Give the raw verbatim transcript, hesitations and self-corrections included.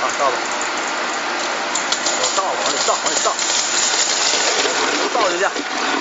啊，倒吧，倒，往里倒，往里倒，都倒进去。